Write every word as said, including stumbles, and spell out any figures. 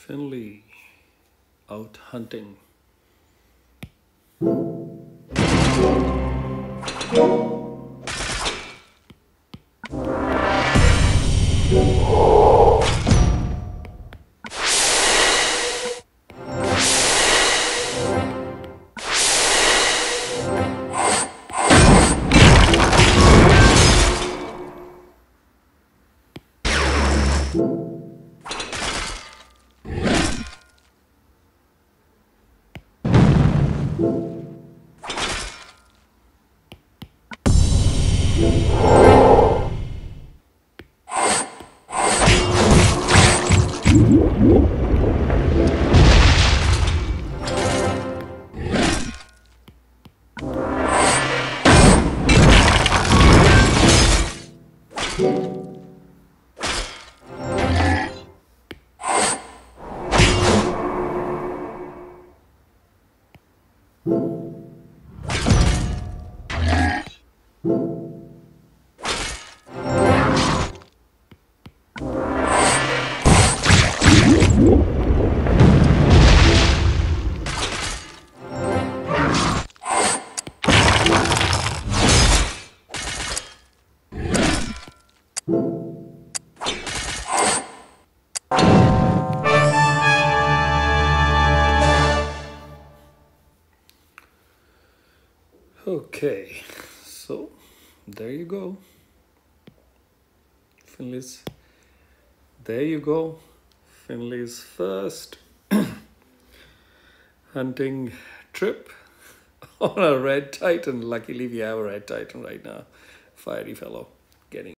Finley out hunting. Okay, so there you go. Finley's, there you go. Finley's first hunting trip on a red titan. Luckily we have a red titan right now. Fiery fellow getting